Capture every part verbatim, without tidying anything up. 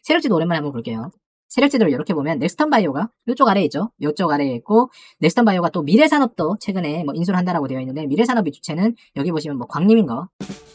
세력지도 오랜만에 한번 볼게요. 세력지도를 이렇게 보면 넥스턴 바이오가 이쪽 아래에 있죠. 이쪽 아래에 있고 넥스턴 바이오가 또 미래산업도 최근에 뭐 인수를 한다라고 되어 있는데 미래산업의 주체는 여기 보시면 뭐 광림인 거.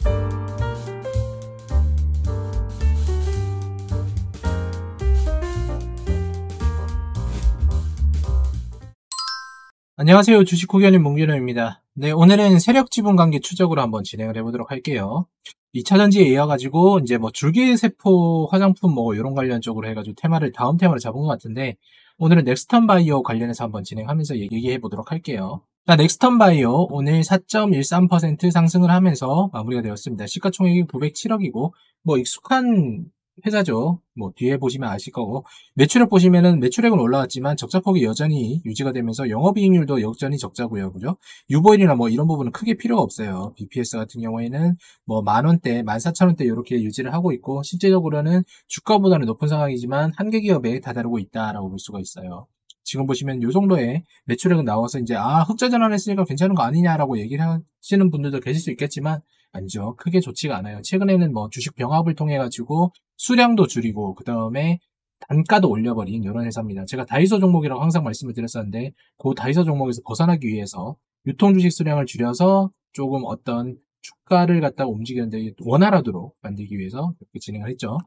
안녕하세요. 주식호기원인 문균호입니다. 네, 오늘은 세력지분관계 추적으로 한번 진행을 해보도록 할게요. 이 차 전지에 이어가지고 이제 뭐 줄기세포 화장품 뭐 이런 관련 쪽으로 해가지고 테마를 다음 테마를 잡은 것 같은데 오늘은 넥스턴 바이오 관련해서 한번 진행하면서 얘기해 보도록 할게요. 자, 넥스턴 바이오 오늘 사 점 일삼 퍼센트 상승을 하면서 마무리가 되었습니다. 시가총액이 구백칠억이고 뭐 익숙한 회사죠. 뭐 뒤에 보시면 아실 거고 매출액 보시면은 매출액은 올라왔지만 적자폭이 여전히 유지가 되면서 영업이익률도 여전히 적자고요. 그죠? 유보율이나 뭐 이런 부분은 크게 필요가 없어요. 비피에스 같은 경우에는 뭐 만원대, 만 사천 원대 이렇게 유지를 하고 있고 실제적으로는 주가보다는 높은 상황이지만 한계 기업에 다다르고 있다라고 볼 수가 있어요. 지금 보시면 이 정도의 매출액은 나와서 이제 아 흑자 전환했으니까 괜찮은 거 아니냐라고 얘기를 하시는 분들도 계실 수 있겠지만 아니죠. 크게 좋지가 않아요. 최근에는 뭐 주식 병합을 통해 가지고 수량도 줄이고 그 다음에 단가도 올려버린 이런 회사입니다. 제가 다이소 종목이라고 항상 말씀을 드렸었는데 그 다이소 종목에서 벗어나기 위해서 유통주식 수량을 줄여서 조금 어떤 주가를 갖다가 움직이는데 원활하도록 만들기 위해서 이렇게 진행을 했죠.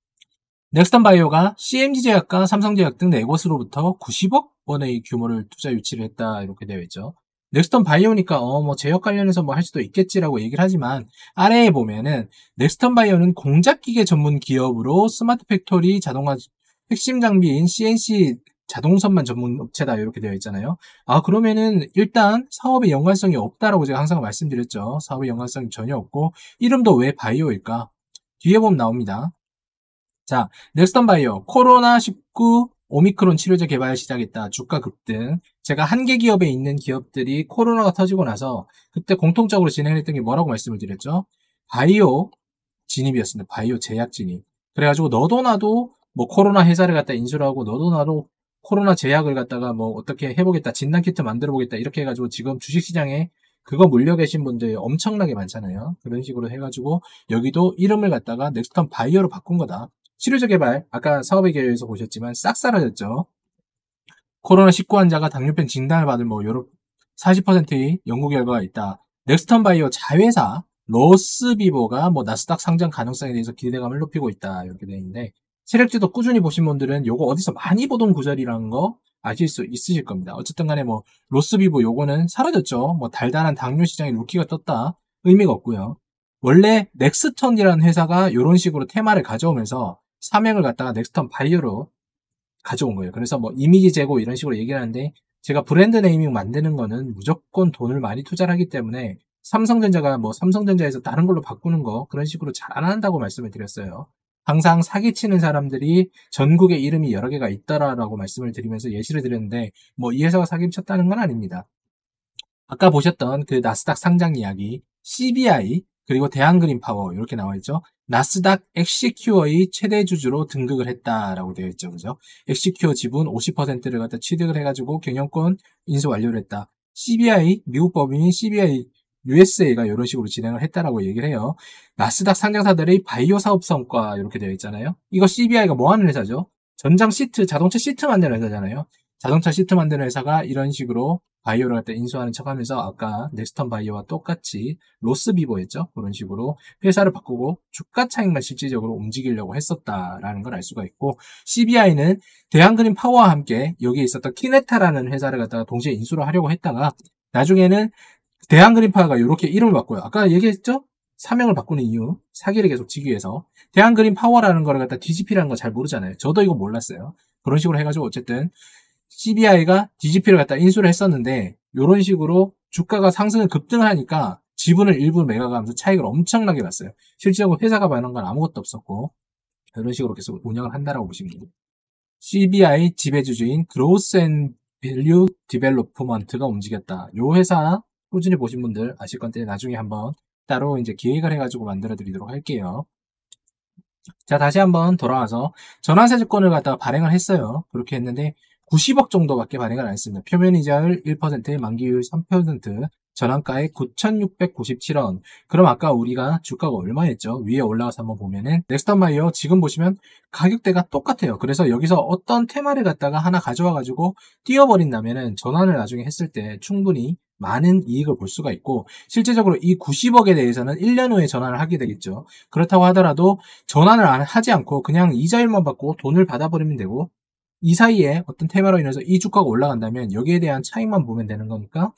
넥스턴 바이오가 씨엠지제약과 삼성제약 등 네 곳으로부터 구십억 원의 규모를 투자 유치를 했다 이렇게 되어 있죠. 넥스턴 바이오니까 어 뭐 제약 관련해서 뭐 할 수도 있겠지라고 얘기를 하지만 아래에 보면은 넥스턴 바이오는 공작기계 전문 기업으로 스마트 팩토리 자동화 핵심 장비인 씨엔씨 자동선만 전문 업체다 이렇게 되어 있잖아요. 아 그러면은 일단 사업의 연관성이 없다라고 제가 항상 말씀드렸죠. 사업의 연관성이 전혀 없고 이름도 왜 바이오일까? 뒤에 보면 나옵니다. 자, 넥스턴 바이오 코로나 십구 오미크론 치료제 개발 시작했다. 주가 급등. 제가 한계 기업에 있는 기업들이 코로나가 터지고 나서 그때 공통적으로 진행했던 게 뭐라고 말씀을 드렸죠? 바이오 진입이었습니다. 바이오 제약 진입. 그래가지고 너도 나도 뭐 코로나 회사를 갖다 인수를 하고 너도 나도 코로나 제약을 갖다가 뭐 어떻게 해보겠다. 진단키트 만들어보겠다. 이렇게 해가지고 지금 주식시장에 그거 물려 계신 분들 엄청나게 많잖아요. 그런 식으로 해가지고 여기도 이름을 갖다가 넥스턴 바이오로 바꾼 거다. 치료제 개발, 아까 사업의 계획에서 보셨지만 싹 사라졌죠. 코로나 십구 환자가 당뇨병 진단을 받을 뭐 요런 사십 퍼센트의 연구 결과가 있다. 넥스턴 바이오 자회사 로스비보가 뭐 나스닥 상장 가능성에 대해서 기대감을 높이고 있다. 이렇게 되어 있는데 세력지도 꾸준히 보신 분들은 요거 어디서 많이 보던 구절이라는 거 아실 수 있으실 겁니다. 어쨌든 간에 뭐 로스비보 요거는 사라졌죠. 뭐 달달한 당뇨 시장에 루키가 떴다. 의미가 없고요. 원래 넥스턴이라는 회사가 이런 식으로 테마를 가져오면서 사명을 갖다가 넥스턴 바이오로 가져온 거예요. 그래서 뭐 이미지 제고 이런 식으로 얘기를 하는데 제가 브랜드 네이밍 만드는 거는 무조건 돈을 많이 투자를 하기 때문에 삼성전자가 뭐 삼성전자에서 다른 걸로 바꾸는 거 그런 식으로 잘 안 한다고 말씀을 드렸어요. 항상 사기치는 사람들이 전국에 이름이 여러 개가 있더라라고 말씀을 드리면서 예시를 드렸는데 뭐 이 회사가 사기를 쳤다는 건 아닙니다. 아까 보셨던 그 나스닥 상장 이야기 씨비아이 그리고 대한그린파워 이렇게 나와 있죠. 나스닥 엑시큐어의 최대 주주로 등극을 했다라고 되어 있죠. 그죠? 엑시큐어 지분 오십 퍼센트를 갖다 취득을 해가지고 경영권 인수 완료를 했다. 씨비아이, 미국 법인인 씨비아이 유에스에이가 이런 식으로 진행을 했다라고 얘기를 해요. 나스닥 상장사들의 바이오 사업 성과 이렇게 되어 있잖아요. 이거 씨비아이가 뭐 하는 회사죠? 전장 시트, 자동차 시트 만드는 회사잖아요. 자동차 시트 만드는 회사가 이런 식으로 바이오를 갖다 인수하는 척 하면서 아까 넥스턴 바이오와 똑같이 로스비보였죠. 그런 식으로 회사를 바꾸고 주가 차익만 실질적으로 움직이려고 했었다라는 걸 알 수가 있고 씨비아이는 대한그린 파워와 함께 여기에 있었던 키네타라는 회사를 갖다가 동시에 인수를 하려고 했다가 나중에는 대한그린 파워가 이렇게 이름을 바꿔요. 아까 얘기했죠? 사명을 바꾸는 이유, 사기를 계속 치기 위해서 대한그린 파워라는 거를 갖다 디지피라는 거 잘 모르잖아요. 저도 이거 몰랐어요. 그런 식으로 해가지고 어쨌든 씨비아이가 디지피를 갖다 인수를 했었는데 이런 식으로 주가가 상승을 급등하니까 지분을 일부 매각하면서 차익을 엄청나게 났어요. 실질적으로 회사가 받는 건 아무것도 없었고 이런 식으로 계속 운영을 한다라고 보시면 됩니다. 씨비아이 지배주주인 그로스 앤 밸류 디벨로프먼트가 움직였다. 이 회사 꾸준히 보신 분들 아실 건데 나중에 한번 따로 이제 기획을 해가지고 만들어 드리도록 할게요. 자, 다시 한번 돌아와서 전환사채권을 갖다가 발행을 했어요. 그렇게 했는데 구십억 정도밖에 발행을 안 했습니다. 표면이자율 일 퍼센트, 만기율 삼 퍼센트, 전환가액 구천육백구십칠 원. 그럼 아까 우리가 주가가 얼마였죠? 위에 올라가서 한번 보면은 넥스턴 바이오 지금 보시면 가격대가 똑같아요. 그래서 여기서 어떤 테마를 갖다가 하나 가져와가지고 띄워버린다면은 전환을 나중에 했을 때 충분히 많은 이익을 볼 수가 있고, 실제적으로 이 구십억에 대해서는 일 년 후에 전환을 하게 되겠죠. 그렇다고 하더라도 전환을 안 하지 않고 그냥 이자율만 받고 돈을 받아버리면 되고, 이 사이에 어떤 테마로 인해서 이 주가가 올라간다면 여기에 대한 차익만 보면 되는 거니까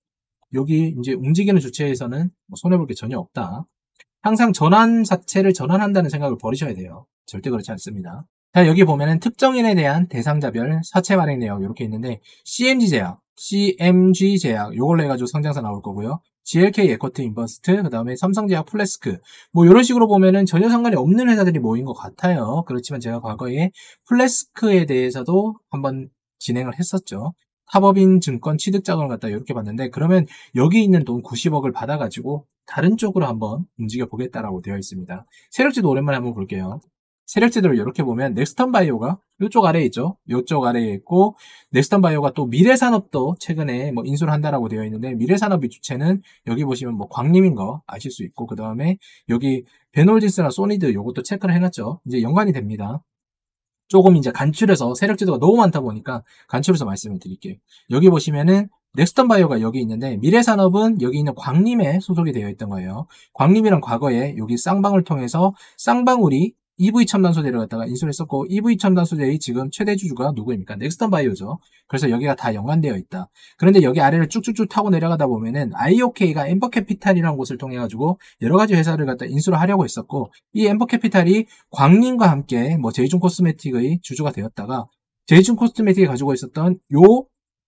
여기 이제 움직이는 주체에서는 뭐 손해볼 게 전혀 없다. 항상 전환 자체를 전환한다는 생각을 버리셔야 돼요. 절대 그렇지 않습니다. 자, 여기 보면은 특정인에 대한 대상자별 사채 발행 내역 이렇게 있는데, 씨엠지 제약, 씨엠지 제약 요걸로 해가지고 상장사 나올 거고요. 지엘케이 에쿼트 인버스트, 그 다음에 삼성제약 플래스크, 뭐 이런 식으로 보면은 전혀 상관이 없는 회사들이 모인 것 같아요. 그렇지만 제가 과거에 플래스크에 대해서도 한번 진행을 했었죠. 타법인 증권 취득 자금을 갖다 이렇게 봤는데, 그러면 여기 있는 돈 구십억을 받아가지고 다른 쪽으로 한번 움직여 보겠다라고 되어 있습니다. 세력지도 오랜만에 한번 볼게요. 세력지들을 이렇게 보면 넥스턴 바이오가 이쪽 아래에 있죠. 이쪽 아래에 있고, 넥스턴 바이오가 또 미래산업도 최근에 뭐 인수를 한다라고 되어 있는데, 미래산업의 주체는 여기 보시면 뭐 광림인 거 아실 수 있고, 그 다음에 여기 베놀진스나 소니드 요것도 체크를 해놨죠. 이제 연관이 됩니다. 조금 이제 간추려서 세력지도가 너무 많다 보니까 간추려서 말씀을 드릴게요. 여기 보시면은 넥스턴 바이오가 여기 있는데, 미래산업은 여기 있는 광림에 소속이 되어 있던 거예요. 광림이란 과거에 여기 쌍방을 통해서 쌍방울이 이브이 첨단 소재를 갖다가 인수를 했었고, 이브이 첨단 소재의 지금 최대 주주가 누구입니까? 넥스턴 바이오죠. 그래서 여기가 다 연관되어 있다. 그런데 여기 아래를 쭉쭉쭉 타고 내려가다 보면은 아이오케이가 엠버캐피탈이라는 곳을 통해 가지고 여러 가지 회사를 갖다 인수를 하려고 했었고, 이 엠버캐피탈이 광림과 함께 뭐 제이준 코스메틱의 주주가 되었다가, 제이준 코스메틱이 가지고 있었던 요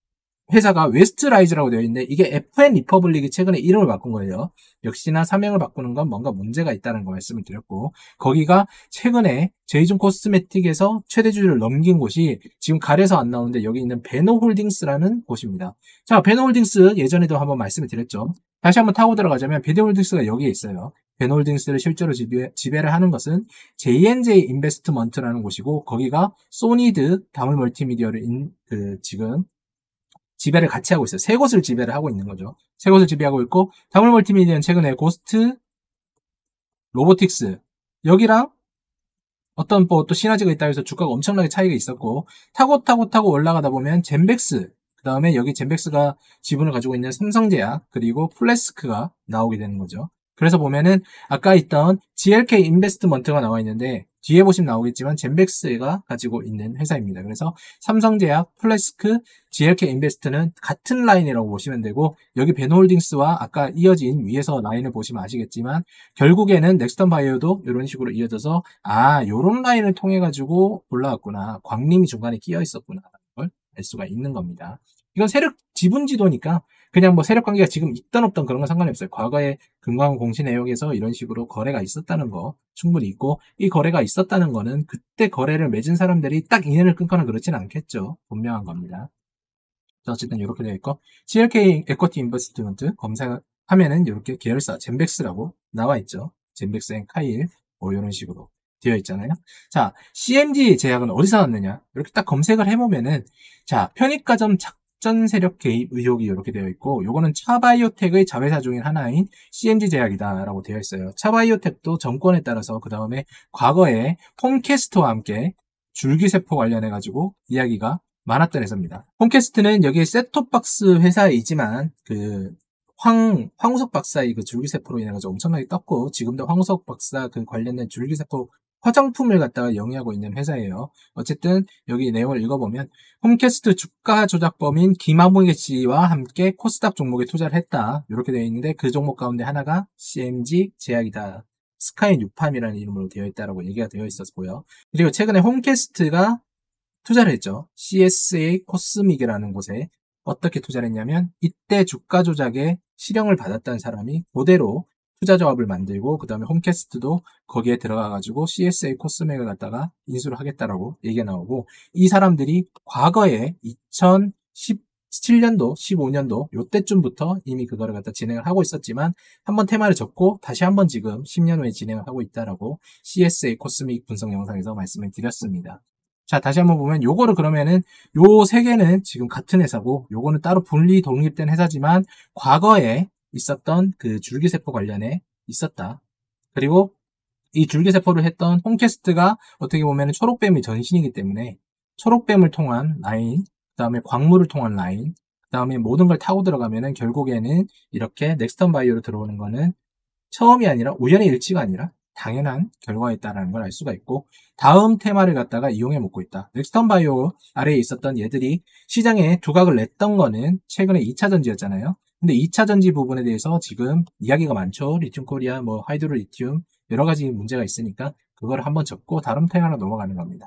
회사가 웨스트라이즈라고 되어 있는데, 이게 에프엔 리퍼블릭이 최근에 이름을 바꾼 거예요. 역시나 사명을 바꾸는 건 뭔가 문제가 있다는 거 말씀을 드렸고, 거기가 최근에 제이준 코스메틱에서 최대 주주를 넘긴 곳이 지금 갈에서 안 나오는데 여기 있는 베노홀딩스라는 곳입니다. 자, 베노홀딩스 예전에도 한번 말씀을 드렸죠. 다시 한번 타고 들어가자면 베노홀딩스가 여기에 있어요. 베노홀딩스를 실제로 지배, 지배를 하는 것은 제이엔제이 인베스트먼트라는 곳이고, 거기가 소니드, 다물 멀티미디어를 인, 그 지금 지배를 같이 하고 있어요. 세 곳을 지배를 하고 있는 거죠. 세 곳을 지배하고 있고, 다물 멀티미디어는 최근에 고스트 로보틱스 여기랑 어떤 뭐 또 시너지가 있다고 해서 주가가 엄청나게 차이가 있었고, 타고 타고 타고 올라가다 보면 젠백스, 그 다음에 여기 젠백스가 지분을 가지고 있는 삼성제약, 그리고 플래스크가 나오게 되는 거죠. 그래서 보면은 아까 있던 지엘케이 인베스트먼트가 나와 있는데, 뒤에 보시면 나오겠지만 젠백스가 가지고 있는 회사입니다. 그래서 삼성제약, 플래스크, 지엘케이 인베스트는 같은 라인이라고 보시면 되고, 여기 베노홀딩스와 아까 이어진 위에서 라인을 보시면 아시겠지만 결국에는 넥스턴 바이오도 이런 식으로 이어져서, 아, 요런 라인을 통해 가지고 올라왔구나, 광림이 중간에 끼어 있었구나 걸 알 수가 있는 겁니다. 이건 세력 지분 지도니까 그냥 뭐 세력 관계가 지금 있던 없던 그런 건 상관이 없어요. 과거에 금강 공시 내역에서 이런 식으로 거래가 있었다는 거 충분히 있고, 이 거래가 있었다는 거는 그때 거래를 맺은 사람들이 딱 인연을 끊거나 그렇진 않겠죠. 분명한 겁니다. 어쨌든 이렇게 되어 있고, 지엘케이 에쿼티 인베스트먼트 검색하면은 이렇게 계열사 젠백스라고 나와 있죠. 젠백스 앤 카일 뭐 이런 식으로 되어 있잖아요. 자, 씨엠지 제약은 어디서 났느냐? 이렇게 딱 검색을 해보면은, 자, 편입가점 작전 세력 개입 의혹이 이렇게 되어 있고, 요거는 차바이오텍의 자회사 중인 하나인 씨엠지 제약이다라고 되어 있어요. 차바이오텍도 정권에 따라서 그 다음에 과거에 홈캐스트와 함께 줄기세포 관련해가지고 이야기가 많았던 회사입니다. 홈캐스트는 여기 셋톱박스 회사이지만 그 황, 황우석 박사의 그 줄기세포로 인해서 엄청나게 떴고, 지금도 황우석 박사 그 관련된 줄기세포 화장품을 갖다가 영위하고 있는 회사예요. 어쨌든 여기 내용을 읽어보면 홈캐스트 주가 조작범인 김하봉 씨와 함께 코스닥 종목에 투자를 했다 이렇게 되어 있는데, 그 종목 가운데 하나가 씨엠지 제약이다. 스카이 뉴팜이라는 이름으로 되어 있다라고 얘기가 되어 있었고요. 그리고 최근에 홈캐스트가 투자를 했죠. 씨에스에이 코스믹이라는 곳에. 어떻게 투자를 했냐면, 이때 주가 조작에 실형을 받았다는 사람이 그대로 투자 조합을 만들고, 그 다음에 홈캐스트도 거기에 들어가가지고 씨에스에이 코스맥을 갖다가 인수를 하겠다라고 얘기가 나오고, 이 사람들이 과거에 이천십칠 년도, 십오 년도 요때쯤부터 이미 그거를 갖다 진행을 하고 있었지만, 한번 테마를 접고 다시 한번 지금 십 년 후에 진행을 하고 있다라고 씨에스에이 코스믹 분석 영상에서 말씀을 드렸습니다. 자, 다시 한번 보면 요거를 그러면은 요 세 개는 지금 같은 회사고 요거는 따로 분리 독립된 회사지만 과거에 있었던 그 줄기세포 관련에 있었다. 그리고 이 줄기세포를 했던 홈캐스트가 어떻게 보면 초록뱀의 전신이기 때문에 초록뱀을 통한 라인, 그 다음에 광물을 통한 라인, 그 다음에 모든 걸 타고 들어가면은 결국에는 이렇게 넥스턴 바이오로 들어오는 거는 처음이 아니라 우연의 일치가 아니라 당연한 결과였다라는 걸 알 수가 있고, 다음 테마를 갖다가 이용해 먹고 있다. 넥스턴 바이오 아래에 있었던 얘들이 시장에 두각을 냈던 거는 최근에 이 차 전지였잖아요. 근데 이 차 전지 부분에 대해서 지금 이야기가 많죠. 리튬 코리아, 뭐 하이드로 리튬 여러 가지 문제가 있으니까 그걸 한번 접고 다른 테마로 넘어가는 겁니다.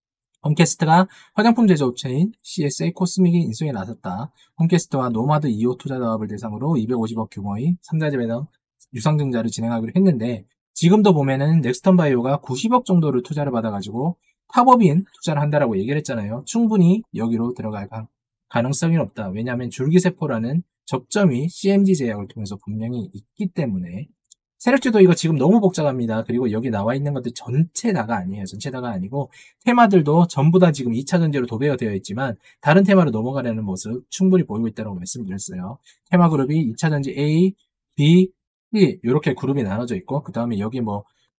홈캐스트가 화장품 제조업체인 씨에스에이 코스믹이 인수에 나섰다. 홈캐스트와 노마드 이 호 투자자업을 대상으로 이백오십억 규모의 삼자재 배당 유상증자를 진행하기로 했는데, 지금도 보면은 넥스턴 바이오가 구십억 정도를 투자를 받아가지고 탑업인 투자를 한다라고 얘기를 했잖아요. 충분히 여기로 들어갈 가능성이 없다. 왜냐하면 줄기세포라는 접점이 씨엠지 제약을 통해서 분명히 있기 때문에. 세력주도 이거 지금 너무 복잡합니다. 그리고 여기 나와 있는 것들 전체 다가 아니에요. 전체 다가 아니고 테마들도 전부 다 지금 이 차 전지로 도배가 되어 있지만 다른 테마로 넘어가려는 모습 충분히 보이고 있다고 말씀드렸어요. 테마 그룹이 이 차 전지 A, B, C 이렇게 그룹이 나눠져 있고, 그 다음에 여기 뭐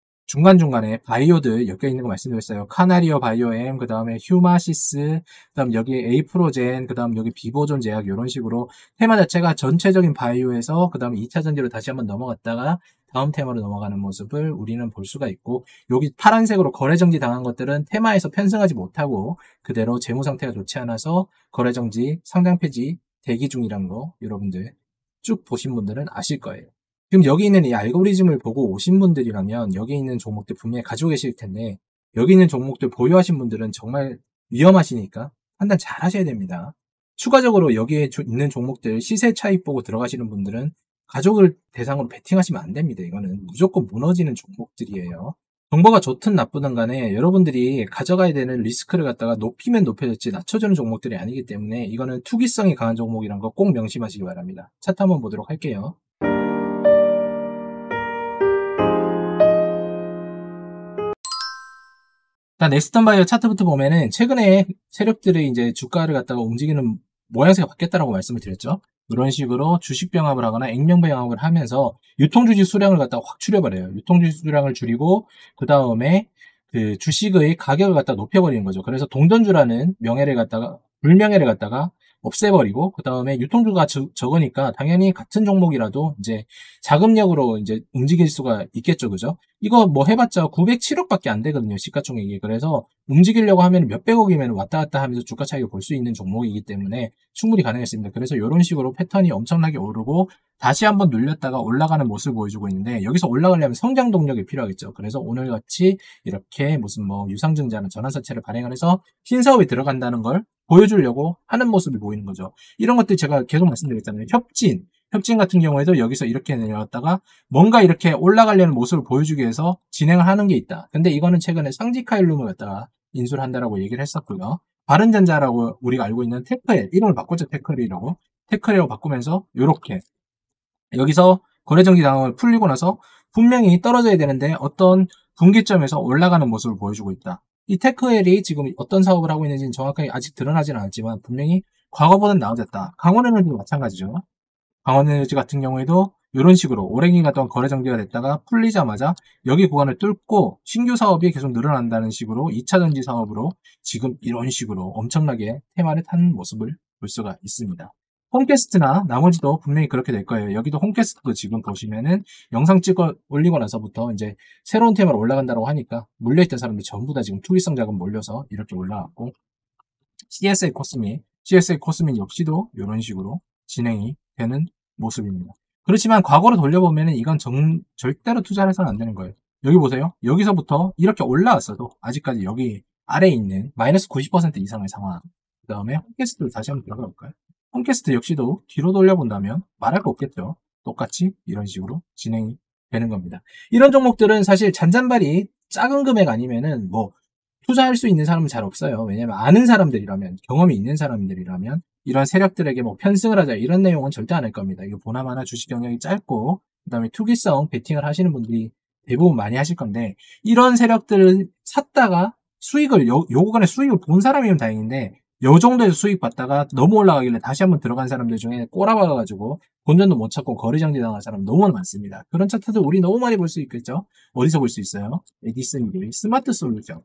중간중간에 바이오들 엮여 있는 거 말씀드렸어요. 카나리오 바이오엠, 그 다음에 휴마시스, 그 다음 여기 에이프로젠, 그 다음 여기 비보존 제약, 이런 식으로 테마 자체가 전체적인 바이오에서 그 다음에 이 차 전지로 다시 한번 넘어갔다가 다음 테마로 넘어가는 모습을 우리는 볼 수가 있고, 여기 파란색으로 거래정지 당한 것들은 테마에서 편승하지 못하고 그대로 재무 상태가 좋지 않아서 거래정지, 상장 폐지 대기 중이라는 거 여러분들 쭉 보신 분들은 아실 거예요. 지금 여기 있는 이 알고리즘을 보고 오신 분들이라면 여기 있는 종목들 분명히 가지고 계실 텐데, 여기 있는 종목들 보유하신 분들은 정말 위험하시니까 판단 잘 하셔야 됩니다. 추가적으로 여기에 있는 종목들 시세 차익 보고 들어가시는 분들은 가족을 대상으로 베팅하시면 안 됩니다. 이거는 무조건 무너지는 종목들이에요. 정보가 좋든 나쁘든 간에 여러분들이 가져가야 되는 리스크를 갖다가 높이면 높여졌지 낮춰주는 종목들이 아니기 때문에 이거는 투기성이 강한 종목이란 거 꼭 명심하시기 바랍니다. 차트 한번 보도록 할게요. 자, 넥스턴 바이오 차트부터 보면은 최근에 세력들이 이제 주가를 갖다가 움직이는 모양새가 바뀌었다라고 말씀을 드렸죠. 이런 식으로 주식 병합을 하거나 액면 병합을 하면서 유통주식 수량을 갖다가 확 줄여버려요. 유통주식 수량을 줄이고 그 다음에 그 주식의 가격을 갖다가 높여버리는 거죠. 그래서 동전주라는 명예를 갖다가 불명예를 갖다가 없애버리고 그 다음에 유통주가 저, 적으니까 당연히 같은 종목이라도 이제 자금력으로 이제 움직일 수가 있겠죠, 그죠? 이거 뭐 해봤자 구백칠억밖에 안 되거든요, 시가총액이. 그래서 움직이려고 하면 몇백억이면 왔다 갔다 하면서 주가 차익을 볼 수 있는 종목이기 때문에 충분히 가능했습니다. 그래서 이런 식으로 패턴이 엄청나게 오르고 다시 한번 눌렸다가 올라가는 모습을 보여주고 있는데, 여기서 올라가려면 성장 동력이 필요하겠죠. 그래서 오늘같이 이렇게 무슨 뭐 유상증자나 전환사채를 발행을 해서 신사업에 들어간다는 걸 보여주려고 하는 모습이 보이는 거죠. 이런 것들 제가 계속 말씀드렸잖아요. 협진. 협진 같은 경우에도 여기서 이렇게 내려왔다가 뭔가 이렇게 올라가려는 모습을 보여주기 위해서 진행을 하는 게 있다. 근데 이거는 최근에 상지카일룸을 갖다가 인수를 한다라고 얘기를 했었고요. 바른전자라고 우리가 알고 있는 테크엘, 이름을 바꿨죠. 테크엘이라고. 테크엘이라고 바꾸면서 이렇게 여기서 거래정지 당을 풀리고 나서 분명히 떨어져야 되는데 어떤 분기점에서 올라가는 모습을 보여주고 있다. 이 테크엘이 지금 어떤 사업을 하고 있는지는 정확하게 아직 드러나지는 않았지만 분명히 과거보다는 나아졌다. 강원에너지도 마찬가지죠. 강원에너지 같은 경우에도 이런 식으로 오랜 기간 동안 거래 정지가 됐다가 풀리자마자 여기 구간을 뚫고 신규 사업이 계속 늘어난다는 식으로 이 차 전지 사업으로 지금 이런 식으로 엄청나게 테마를 탄 모습을 볼 수가 있습니다. 홈캐스트나 나머지도 분명히 그렇게 될 거예요. 여기도 홈캐스트도 지금 보시면은 영상 찍어 올리고 나서부터 이제 새로운 테마로 올라간다고 하니까 물려있던 사람들 전부 다 지금 투기성 자금 몰려서 이렇게 올라왔고, 씨에스에이 코스믹, 씨에스에이 코스믹 역시도 이런 식으로 진행이 되는 모습입니다. 그렇지만 과거로 돌려보면 이건 정, 절대로 투자를 해서는 안 되는 거예요. 여기 보세요. 여기서부터 이렇게 올라왔어도 아직까지 여기 아래에 있는 마이너스 구십 퍼센트 이상의 상황. 그 다음에 홈캐스트를 다시 한번 들어가 볼까요? 홈캐스트 역시도 뒤로 돌려본다면 말할 거 없겠죠. 똑같이 이런 식으로 진행이 되는 겁니다. 이런 종목들은 사실 잔잔발이 작은 금액 아니면은 뭐 투자할 수 있는 사람은 잘 없어요. 왜냐면 아는 사람들이라면, 경험이 있는 사람들이라면 이런 세력들에게 뭐 편승을 하자 이런 내용은 절대 안 할 겁니다. 이거 보나마나 주식 경력이 짧고 그 다음에 투기성 베팅을 하시는 분들이 대부분 많이 하실 건데, 이런 세력들을 샀다가 수익을, 요, 요 구간에 수익을 본 사람이면 다행인데, 요 정도에서 수익 받다가 너무 올라가길래 다시 한번 들어간 사람들 중에 꼬라박아가지고 본전도 못 찾고 거래 정지 당한 사람 너무 많습니다. 그런 차트도 우리 너무 많이 볼 수 있겠죠? 어디서 볼 수 있어요? 에디슨 길, 스마트 솔루션.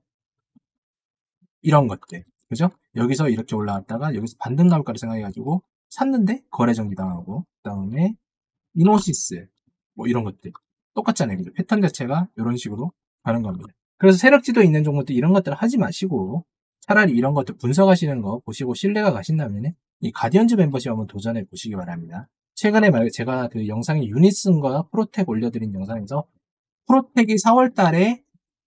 이런 것들. 그죠? 여기서 이렇게 올라왔다가 여기서 반등 나올 거라 생각해가지고 샀는데 거래 정지 당하고, 그 다음에 이노시스, 뭐 이런 것들. 똑같잖아요. 그죠? 패턴 자체가 이런 식으로 가는 겁니다. 그래서 세력지도 있는 종목들 이런 것들 하지 마시고 차라리 이런 것들 분석하시는 거 보시고 신뢰가 가신다면 이 가디언즈 멤버십 한번 도전해 보시기 바랍니다. 최근에 말 제가 그 영상에 유니슨과 프로텍 올려드린 영상에서 프로텍이 사월 달에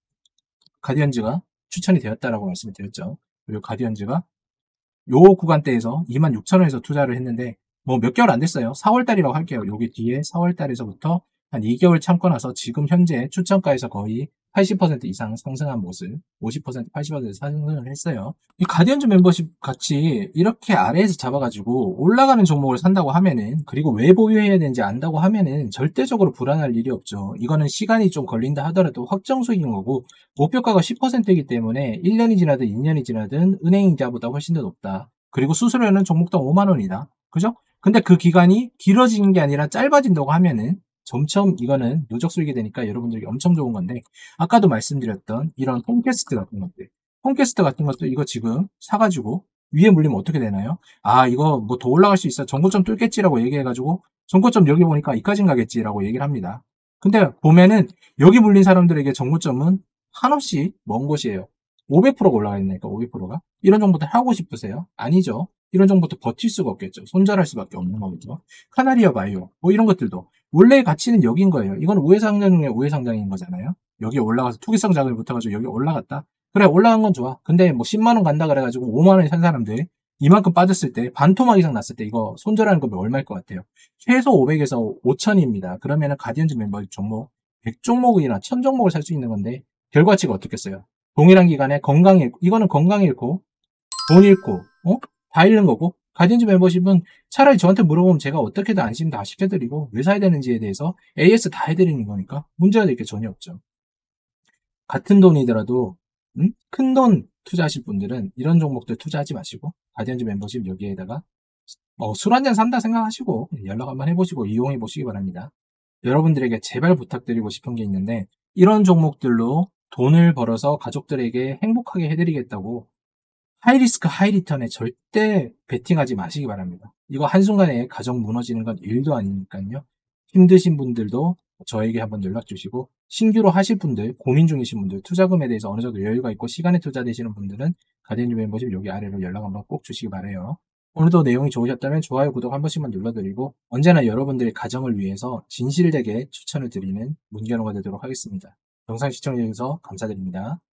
가디언즈가 추천이 되었다라고 말씀을 드렸죠. 그리고 가디언즈가 요 구간대에서 이만 육천 원에서 투자를 했는데 뭐 몇 개월 안 됐어요. 사월 달이라고 할게요. 여기 뒤에 사월 달에서부터 한 이 개월 참고 나서 지금 현재 추천가에서 거의 팔십 퍼센트 이상 상승한 모습, 오십 퍼센트, 팔십 퍼센트 상승을 했어요. 이 가디언즈 멤버십 같이 이렇게 아래에서 잡아가지고 올라가는 종목을 산다고 하면은, 그리고 왜 보유해야 되는지 안다고 하면은 절대적으로 불안할 일이 없죠. 이거는 시간이 좀 걸린다 하더라도 확정 수익인 거고, 목표가가 십 퍼센트이기 때문에 일 년이 지나든 이 년이 지나든 은행이자보다 훨씬 더 높다. 그리고 수수료는 종목당 오만 원이다. 그죠? 근데 그 기간이 길어지는 게 아니라 짧아진다고 하면은 점점 이거는 누적 수익이 되니까 여러분들에게 엄청 좋은 건데, 아까도 말씀드렸던 이런 홈캐스트 같은 것들, 홈캐스트 같은 것도 이거 지금 사가지고 위에 물리면 어떻게 되나요? 아, 이거 뭐 더 올라갈 수 있어. 전고점 뚫겠지라고 얘기해가지고 전고점 여기 보니까 이까진 가겠지라고 얘기를 합니다. 근데 보면은 여기 물린 사람들에게 전고점은 한없이 먼 곳이에요. 오백 퍼센트가 올라가 있으니까 오백 퍼센트가. 이런 정보들 하고 싶으세요? 아니죠. 이런 정보도 버틸 수가 없겠죠. 손절할 수밖에 없는 거겠죠. 카나리아 바이오, 뭐 이런 것들도 원래의 가치는 여기인 거예요. 이건 우회상장 중에 우회상장인 거잖아요. 여기 올라가서 투기성 자금이 붙어가지고 여기 올라갔다. 그래, 올라간 건 좋아. 근데 뭐 십만 원 간다 그래가지고 오만 원에 산 사람들 이만큼 빠졌을 때, 반토막 이상 났을 때 이거 손절하는 거면 얼마일 것 같아요? 최소 오백에서 오천입니다. 그러면은 가디언즈 멤버 종목 백 종목이나 천 종목을 살 수 있는 건데 결과치가 어떻겠어요? 동일한 기간에 건강 잃고, 이거는 건강 잃고 돈 잃고 어? 다 잃는 거고, 가디언즈 멤버십은 차라리 저한테 물어보면 제가 어떻게든 안심 다 시켜드리고 왜 사야 되는지에 대해서 에이에스 다 해드리는 거니까 문제가 될 게 전혀 없죠. 같은 돈이더라도 음? 큰 돈 투자하실 분들은 이런 종목들 투자하지 마시고 가디언즈 멤버십 여기에다가 어, 술 한잔 산다 생각하시고 연락 한번 해보시고 이용해 보시기 바랍니다. 여러분들에게 제발 부탁드리고 싶은 게 있는데, 이런 종목들로 돈을 벌어서 가족들에게 행복하게 해드리겠다고 하이리스크 하이리턴에 절대 베팅하지 마시기 바랍니다. 이거 한순간에 가정 무너지는 건 일도 아니니까요. 힘드신 분들도 저에게 한번 연락 주시고, 신규로 하실 분들, 고민 중이신 분들, 투자금에 대해서 어느 정도 여유가 있고 시간에 투자되시는 분들은 가디언즈 멤버십 여기 아래로 연락 한번 꼭 주시기 바라요. 오늘도 내용이 좋으셨다면 좋아요, 구독 한 번씩만 눌러드리고, 언제나 여러분들의 가정을 위해서 진실되게 추천을 드리는 문견호가 되도록 하겠습니다. 영상 시청해주셔서 감사드립니다.